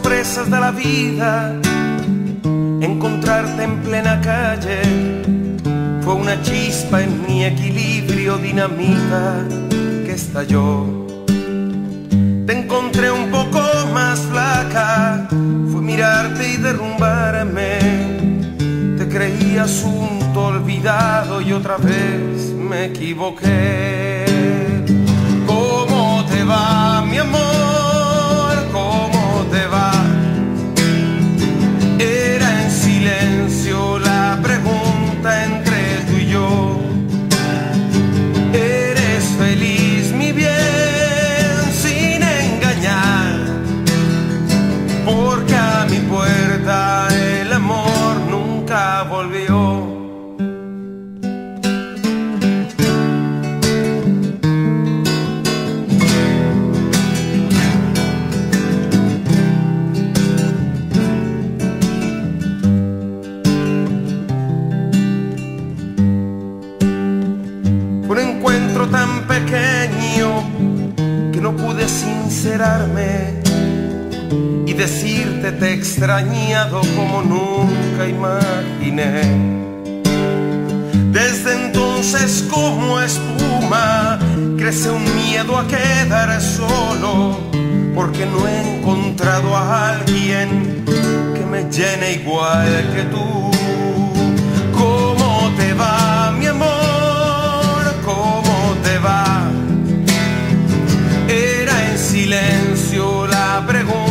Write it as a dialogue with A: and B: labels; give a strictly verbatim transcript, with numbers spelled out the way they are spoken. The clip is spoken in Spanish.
A: sorpresas de la vida. Encontrarte en plena calle fue una chispa en mi equilibrio, dinamita que estalló. Te encontré un poco más flaca, fue mirarte y derrumbarme. Te creí asunto olvidado y otra vez me equivoqué. ¿Cómo te va, mi amor? ¿Cómo te va? Era en silencio la pregunta entre tú y yo. ¿Eres feliz, mi bien, sin engañar? Porque a mi puerta el amor nunca volvió. Un encuentro tan pequeño que no pude sincerarme y decirte te he extrañado como nunca imaginé. Desde entonces como espuma crece un miedo a quedar solo, porque no he encontrado a alguien que me llene igual que tú. ¿Cómo te va, mi amor? ¿Cómo te va? Era en silencio la pregunta